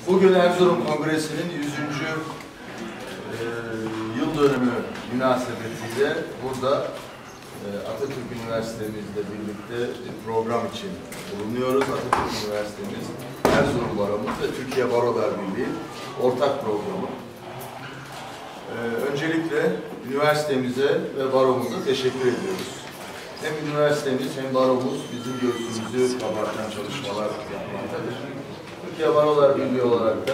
Bugün Erzurum Kongresi'nin 100. Yıl dönümü münasebetiyle burada Atatürk Üniversitemizle birlikte bir program için bulunuyoruz. Atatürk Üniversitemiz, Erzurum Baromuz ve Türkiye Barolar Birliği ortak programı. Öncelikle üniversitemize ve baromuza teşekkür ediyoruz. Hem üniversitemiz hem baromuz bizim göğsümüzü kabartan çalışmalar yapmaktadır. Türkiye Barolar Birliği olarak da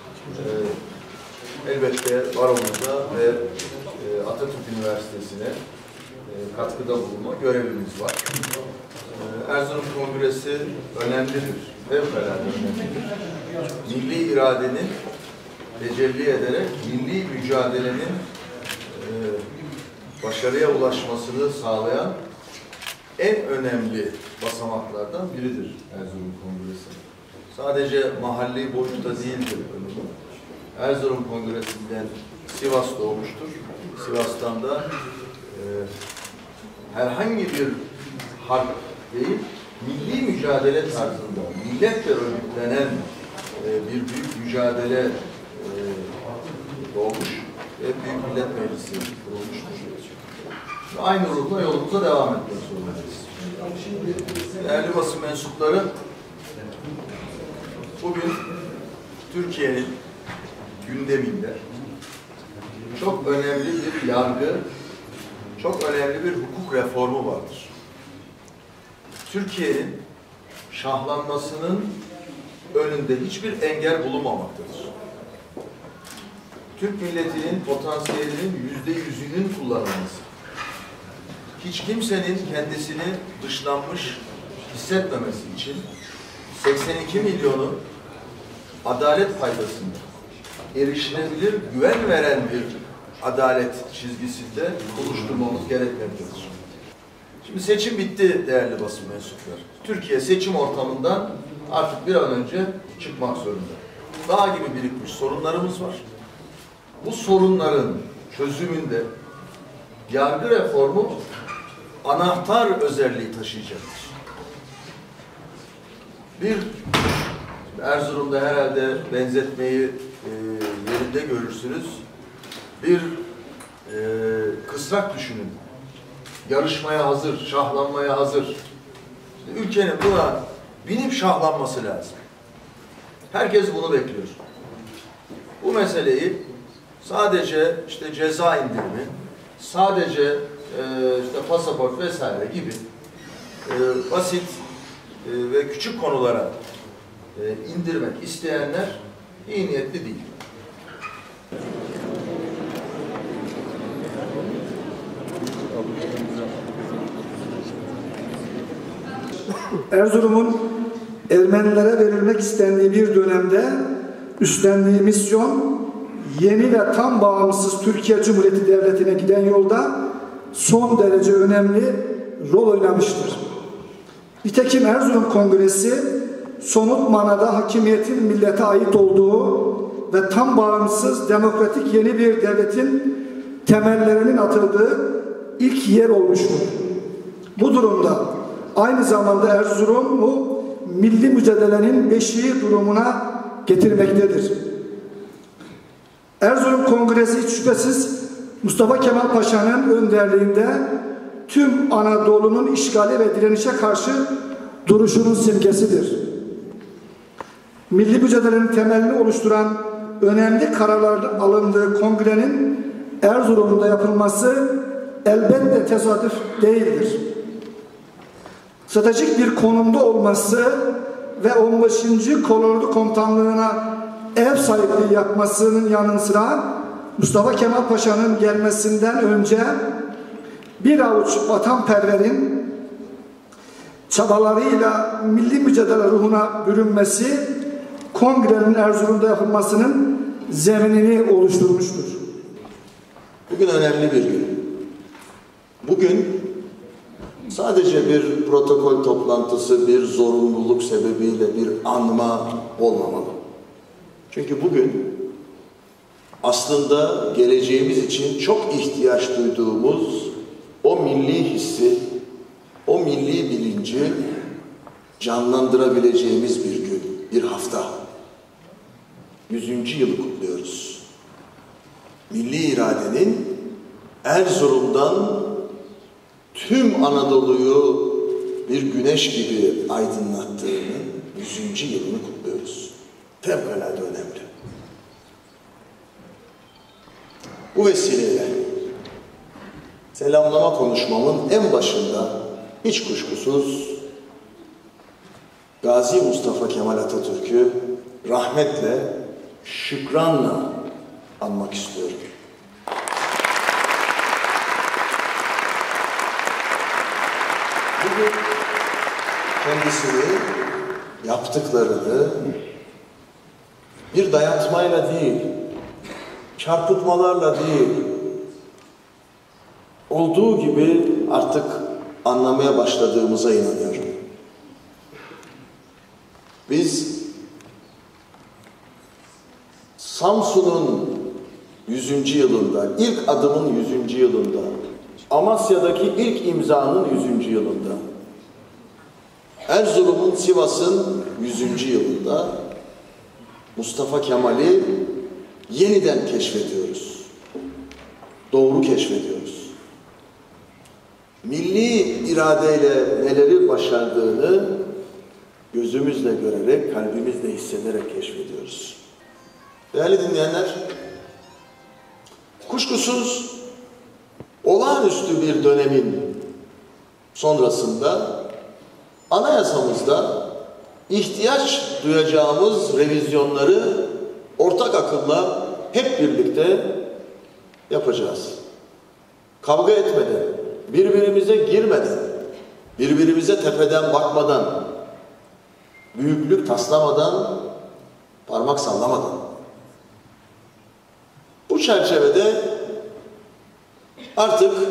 elbette baromuza ve Atatürk Üniversitesi'ne katkıda bulunma görevimiz var. Erzurum Kongresi önemlidir, fevkalade önemlidir. Milli iradenin tecelli ederek milli mücadelenin başarıya ulaşmasını sağlayan en önemli basamaklardan biridir Erzurum Kongresi. Sadece mahalli boyutta değildir önümü. Erzurum Kongresi'nden Sivas doğmuştur. Sivas'tan da herhangi bir harp değil, milli mücadele tarzında, milletle örgütlenen bir büyük mücadele doğmuş ve Büyük Millet Meclisi kurulmuştur. Aynı ruhla yolumuza devam etmek zorundayız. Değerli basın mensupları, bugün Türkiye'nin gündeminde çok önemli bir yargı, çok önemli bir hukuk reformu vardır. Türkiye'nin şahlanmasının önünde hiçbir engel bulunmamaktadır. Türk milletinin potansiyelinin %100'ünün kullanılması, hiç kimsenin kendisini dışlanmış hissetmemesi için 82 milyonu adalet paydasında erişilebilir, güven veren bir adalet çizgisinde oluşturmamız gerekmektedir. Şimdi seçim bitti değerli basın mensupları. Türkiye seçim ortamından artık bir an önce çıkmak zorunda. Dağ gibi birikmiş sorunlarımız var. Bu sorunların çözümünde yargı reformu anahtar özelliği taşıyacaktır. Erzurum'da herhalde benzetmeyi yerinde görürsünüz. Bir kısrak düşünün. Yarışmaya hazır, şahlanmaya hazır. İşte ülkenin buna binip şahlanması lazım. Herkes bunu bekliyor. Bu meseleyi sadece işte ceza indirimi, sadece işte pasaport vesaire gibi basit ve küçük konulara indirmek isteyenler iyi niyetli değil. Erzurum'un Ermenilere verilmek istendiği bir dönemde üstlendiği misyon, yeni ve tam bağımsız Türkiye Cumhuriyeti Devleti'ne giden yolda son derece önemli rol oynamıştır. Nitekim Erzurum Kongresi, somut manada hakimiyetin millete ait olduğu ve tam bağımsız, demokratik yeni bir devletin temellerinin atıldığı ilk yer olmuştur. Bu durumda aynı zamanda Erzurum'u milli mücadelenin beşiği durumuna getirmektedir. Erzurum Kongresi hiç şüphesiz Mustafa Kemal Paşa'nın önderliğinde tüm Anadolu'nun işgali ve direnişe karşı duruşunun simgesidir. Milli mücadelenin temelini oluşturan önemli kararların alındığı kongrenin Erzurum'da yapılması elbette tesadüf değildir. Stratejik bir konumda olması ve 15. Kolordu Komutanlığı'na ev sahipliği yapmasının yanı sıra Mustafa Kemal Paşa'nın gelmesinden önce bir avuç vatanperverin çabalarıyla milli mücadele ruhuna bürünmesi kongrenin Erzurum'da yapılmasının zeminini oluşturmuştur. Bugün önemli bir gün. Bugün sadece bir protokol toplantısı, bir zorunluluk sebebiyle bir anma olmamalı. Çünkü bugün aslında geleceğimiz için çok ihtiyaç duyduğumuz o milli hissi, o milli bilinci canlandırabileceğimiz bir gün, bir hafta. 100. yılı kutluyoruz. Milli iradenin Erzurum'dan tüm Anadolu'yu bir güneş gibi aydınlattığının 100. yılını kutluyoruz. Fevkalade önemli. Bu vesileyle selamlama konuşmamın en başında hiç kuşkusuz Gazi Mustafa Kemal Atatürk'ü rahmetle, şükranla anmak istiyorum. Bugün kendisini, yaptıklarını bir dayatmayla değil, çarpıtmalarla değil, olduğu gibi artık anlamaya başladığımıza inanıyorum. Biz Samsun'un 100. yılında, ilk adımın 100. yılında, Amasya'daki ilk imzanın 100. yılında, Erzurum'un, Sivas'ın 100. yılında Mustafa Kemal'i yeniden keşfediyoruz. Doğru keşfediyoruz. Milli iradeyle neleri başardığını gözümüzle görerek, kalbimizle hissederek keşfediyoruz. Değerli dinleyenler, kuşkusuz olağanüstü bir dönemin sonrasında anayasamızda ihtiyaç duyacağımız revizyonları ortak akılla hep birlikte yapacağız. Kavga etmeden, birbirimize girmeden, birbirimize tepeden bakmadan, büyüklük taslamadan, parmak sallamadan. Bu çerçevede artık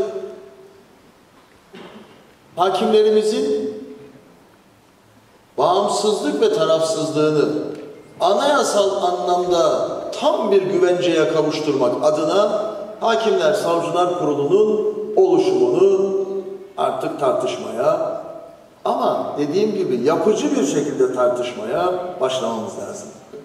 hakimlerimizin bağımsızlık ve tarafsızlığını anayasal anlamda tam bir güvenceye kavuşturmak adına Hakimler Savcılar Kurulu'nun oluşumunu artık tartışmaya, ama dediğim gibi yapıcı bir şekilde tartışmaya başlamamız lazım.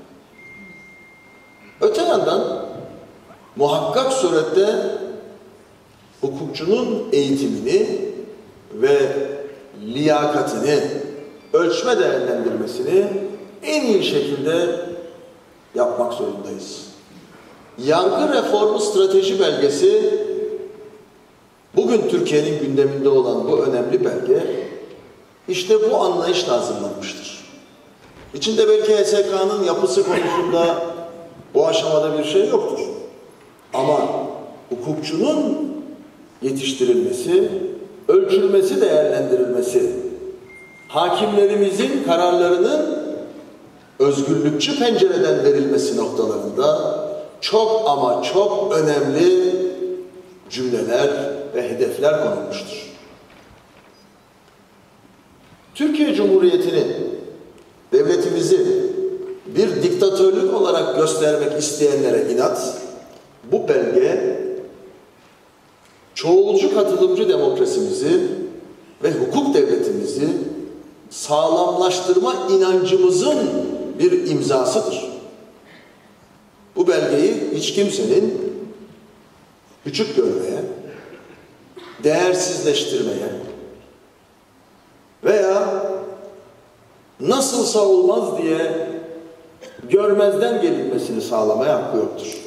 Öte yandan muhakkak surette hukukçunun eğitimini ve liyakatini, ölçme değerlendirmesini en iyi şekilde yapmak zorundayız. Yargı reformu strateji belgesi bugün Türkiye'nin gündeminde olan bu önemli belge işte bu anlayışla hazırlanmıştır. İçinde belki HSK'nın yapısı konusunda bu aşamada bir şey yoktur. Ama hukukçunun yetiştirilmesi, ölçülmesi, değerlendirilmesi, hakimlerimizin kararlarının özgürlükçü pencereden verilmesi noktalarında çok ama çok önemli cümleler ve hedefler konulmuştur. Türkiye Cumhuriyeti'ni, devletimizi bir diktatörlük olarak göstermek isteyenlere inat, bu belge çoğulcu katılımcı demokrasimizi ve hukuk devletimizi sağlamlaştırma inancımızın bir imzasıdır. Bu belgeyi hiç kimsenin küçük görmeye, değersizleştirmeye veya nasılsa olmaz diye görmezden gelinmesini sağlamaya hakkı yoktur.